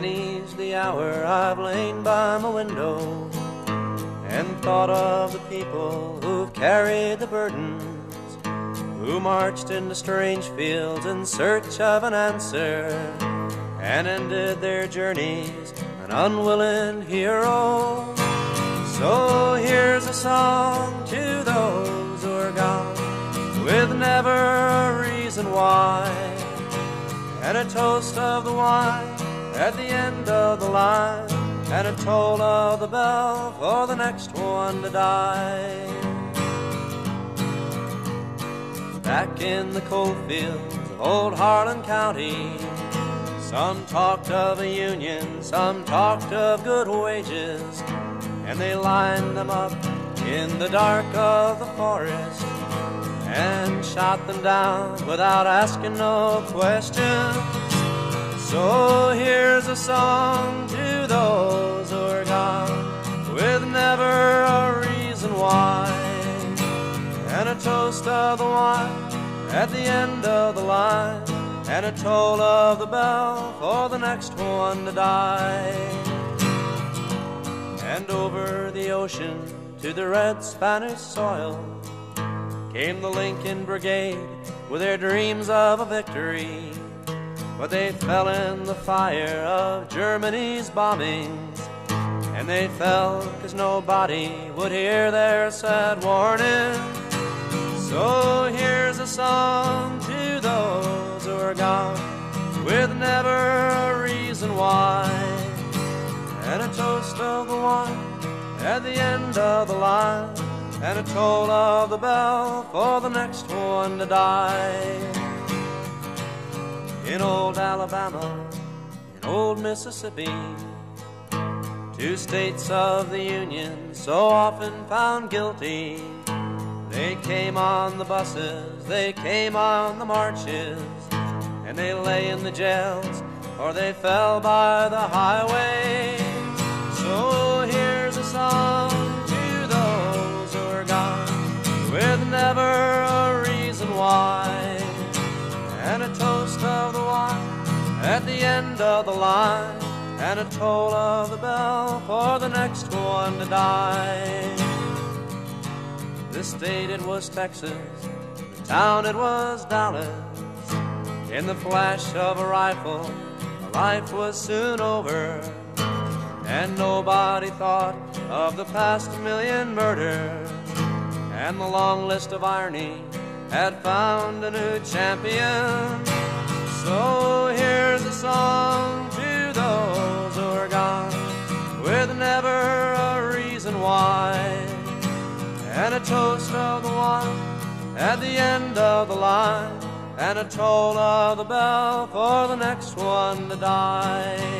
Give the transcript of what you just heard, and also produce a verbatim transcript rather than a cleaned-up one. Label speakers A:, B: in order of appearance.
A: Many's the hour I've lain by my window and thought of the people who've carried the burdens, who marched into strange fields in search of an answer and ended their journeys an unwilling hero. So here's a song to those who are gone with never a reason why, and a toast of the wine at the end of the line, and a toll of the bell for the next one to die. Back in the coal fields of old Harlan County, some talked of a union, some talked of good wages, and they lined them up in the dark of the forest and shot them down without asking no questions. So here's a song to those who are gone with never a reason why, and a toast of the wine at the end of the line, and a toll of the bell for the next one to die. And over the ocean to the red Spanish soil came the Lincoln Brigade with their dreams of a victory, but they fell in the fire of Germany's bombings, and they fell 'cause nobody would hear their sad warning. So here's a song to those who are gone with never a reason why, and a toast of the wine at the end of the line, and a toll of the bell for the next one to die. In old Alabama, in old Mississippi, two states of the Union so often found guilty, they came on the buses, they came on the marches, and they lay in the jails or they fell by the highway. So here's a song to those who are gone with never a reason why, and a toast of the wine at the end of the line, and a toll of the bell for the next one to die. This state it was Texas, the town it was Dallas. In the flash of a rifle, life was soon over, and nobody thought of the past million murders, and the long list of irony had found a new champion. So here's a song to those who are gone with never a reason why, and a toast of the wine at the end of the line, and a toll of the bell for the next one to die.